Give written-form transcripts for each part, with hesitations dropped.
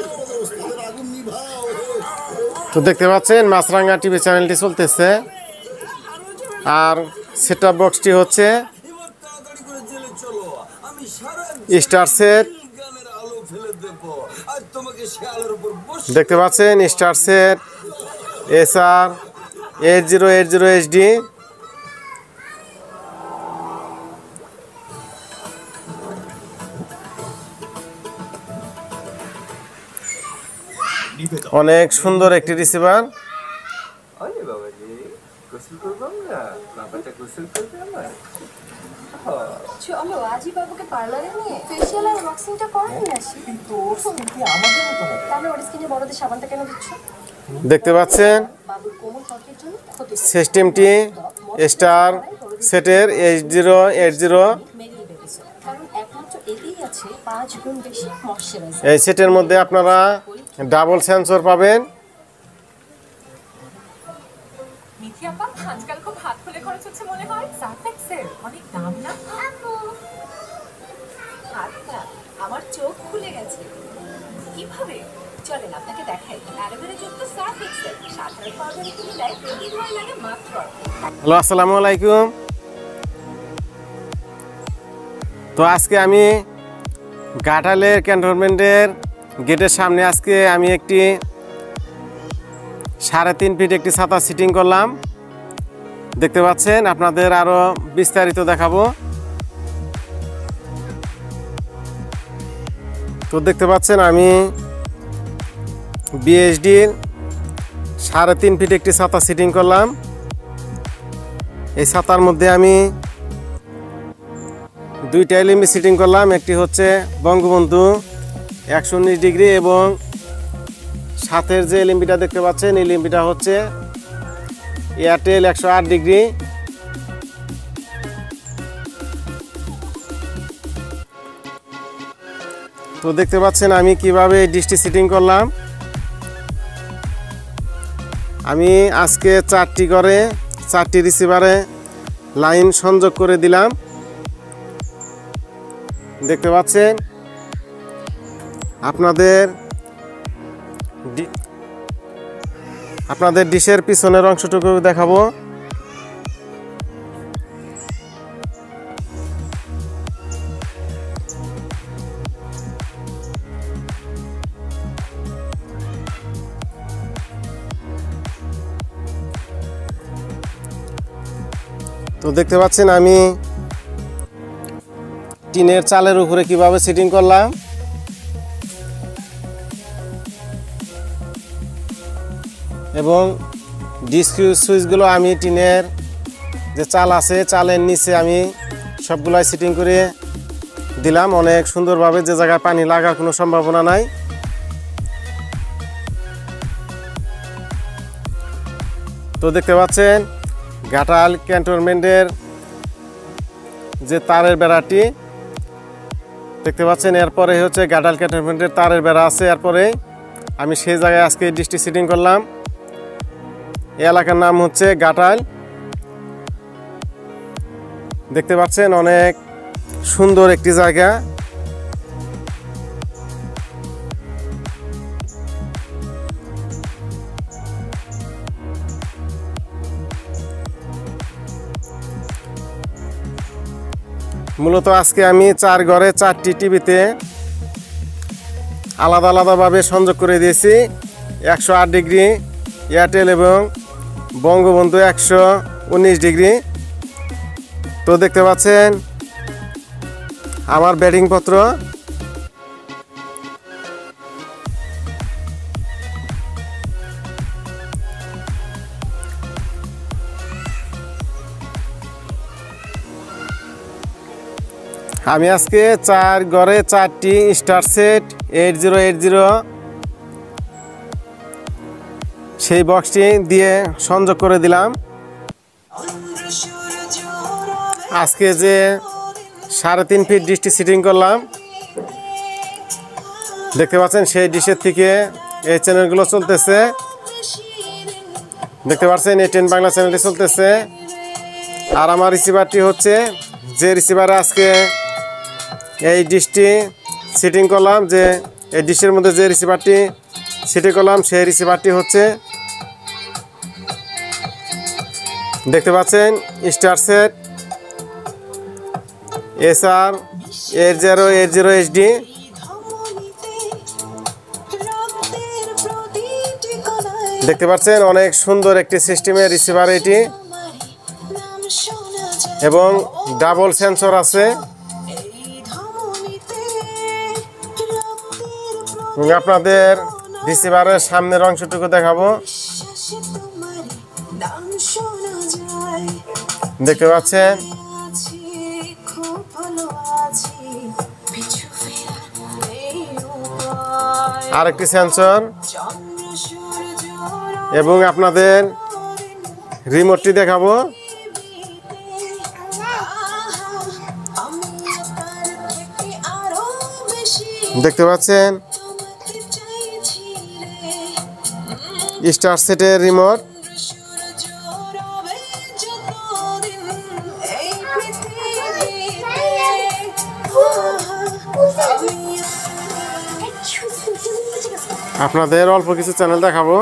তো দেখতে পাচ্ছেন মাছরাঙা টিভি চ্যানেলটি চলতেছে, আর সেটআপ বক্সটি হচ্ছে স্টার সেট। দেখতে পাচ্ছেন স্টার সেট SR 8080 HD। অনেক সুন্দর একটি রিসিভার। চলো আজই বাবুকে পার্লারে নিয়ে ফেশিয়াল আর ওয়াক্সিংটা করাই নিয়ে আসি। কিন্তু ওর স্কিন কি আমাদের মতো না, তাহলে ওর স্কিনে বড়দের সাবানটা কেন দিচ্ছ? দেখতে পাচ্ছেন বাবুর কোমল ত্বকের জন্য ক্ষতি সিস্টেমটি স্টার সেটের 8080। কারণ একমাত্র এতেই আছে 5 গুণ বেশি ময়শ্চারাইজার। এই সেটের মধ্যে আপনারা ডাবল সেন্সর পাবেন। মিথি আপা, আজকাল খুব হাত খুলে খরচ হচ্ছে মনে হয়। সার্ফেক্সের অনেক দাম না? আচ্ছা, আমার চোখ খুলে গেছে। কিভাবে? চলেন আপনাকে দেখাই। অ্যালোভেরা যুক্ত সার্ফেক্সেল সাধারণ পাউডারের তুলনায় প্রতি ধোয়ায় লাগে মাত্র। হ্যালো, আসসালামু আলাইকুম। তো আজকে আমি ঘাটালের ক্যান্টনমেন্টের গেটের সামনে আজকে আমি একটি 3.5 ফিট একটি ছাতা সিটিং করলাম। দেখতে পাচ্ছেন, আপনাদের আরো বিস্তারিত দেখাবো। তো দেখতে পাচ্ছেন আমি বিএসডির 3.5 ফিট একটি ছাতা সিটিং করলাম। এই ছাতার মধ্যে আমি 2টা এলএমবি সিটিং করলাম। একটি হচ্ছে বঙ্গবন্ধু 119 ডিগ্রি এবং সাথের যে এলএমবিটা দেখতে পাচ্ছেন এই এলএমবিটা হচ্ছে এয়ারটেল 108 ডিগ্রি। তো দেখতে পাচ্ছেন আমি কিভাবে ডিশটি সিটিং করলাম। আমি আজকে 4টি করে 4টি রিসিভারে লাইন সংযোগ করে দিলাম। দেখতে পাচ্ছেন, আপনাদের ডিশের পিছনের অংশটুকু দেখাবো। তো দেখতে পাচ্ছেন আমি টিনের চালের উপরে কিভাবে সেটিং করলাম। এবং ডিশ সুইচগুলো আমি টিনের যে চাল আছে চালের নিচে আমি সবগুলাই সেটিং করে দিলাম অনেক সুন্দরভাবে, যে জায়গায় পানি লাগার কোনো সম্ভাবনা নাই। তো দেখতে পাচ্ছেন ঘাটাল ক্যান্টনমেন্টের যে তারের বেড়াটি দেখতে পাচ্ছেন, এরপরে হচ্ছে ঘাটাল ক্যান্টনমেন্টের তারের বেড়া আছে। এরপরে আমি সেই জায়গায় আজকে ডিশটি সিটিং করলাম। এই এলাকার নাম হচ্ছে ঘাটাল। দেখতে পাচ্ছেন অনেক সুন্দর একটি জায়গা। মূলত আজকে আমি 4 ঘরে 4টি টিভিতে আলাদা আলাদাভাবে সংযোগ করে দিয়েছি। 108 ডিগ্রি এয়ারটেল এবং বঙ্গবন্ধু 119 ডিগ্রি। তো দেখতে পাচ্ছেন আমার ব্যাটিং পত্র। আমি আজকে 4 ঘরে 4টি স্টার সেট 8080 সেই বক্সটি দিয়ে সংযোগ করে দিলাম। আজকে যে 3.5 ফিট ডিশটি সিটিং করলাম, দেখতে পাচ্ছেন সেই ডিশের থেকে এই চ্যানেলগুলো চলতেছে। দেখতে পাচ্ছেন এই 10 বাংলা চ্যানেলটি চলতেছে। আর আমার রিসিভারটি হচ্ছে যে রিসিভারে আজকে এই ডিশটি সিটিং করলাম, যে এই ডিশের মধ্যে যে রিসিভারটি সেটি করলাম সেই রিসিভারটি হচ্ছে দেখতে পাচ্ছেন স্টারসেট SR8080 HD। দেখতে পাচ্ছেন অনেক সুন্দর একটি সিস্টেমের রিসিভার এটি, এবং ডাবল সেন্সর আছে। আপনাদের রিসিভারের সামনের অংশটুকু দেখাবো। দেখতে পাচ্ছেন আরেকটি সেন্সর, এবং আপনাদের রিমোটটি দেখাবো। দেখতে পাচ্ছেন স্টারসেটের রিমোট। আপনাদের অল্প কিছু চ্যানেল দেখাবো।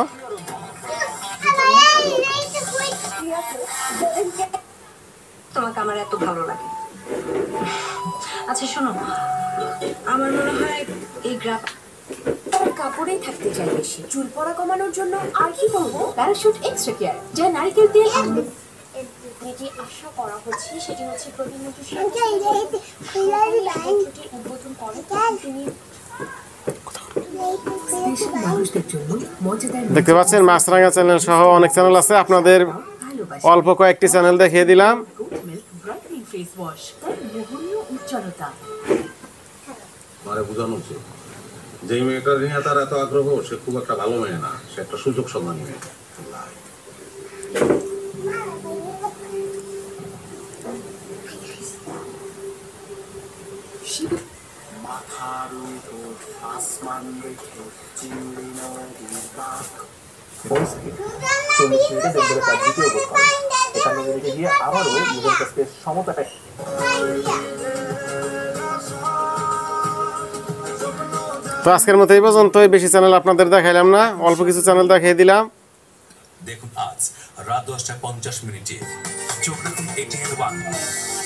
তোমাকে আমার এত ভালো লাগে। আচ্ছা শোনো, আমার মনে হয় এই কাপড়েই থাকতে চাই বেশি। চুল পড়া কমানোর জন্য আর কি করবো? প্যারাশুট এক্সট্রা কেয়ার, যা নারকেল তেল যেটি আশা করা হচ্ছে সেটি হচ্ছে প্রধানমন্ত্রী উদ্বোধন করেন তিনি। দেখতে পাচ্ছেন মাছরাঙা চ্যানেল সহ অনেক চ্যানেল আছে। আপনাদের অল্প কয়েকটি চ্যানেল দেখিয়ে দিলাম। বোঝানো উচিত যে মেয়েটার নিয়ে তার এত আগ্রহ, সে খুব একটা ভালো মেয়ে না, সে একটা সুযোগ সন্ধানী মেয়ে। তো আজকের মতো এই পর্যন্তই। বেশি চ্যানেল আপনাদের দেখাইলাম না, অল্প কিছু চ্যানেল দেখিয়ে দিলাম। দেখুন আজ রাত 10টা 50 মিনিটে চোখ রাখুন ATN 1।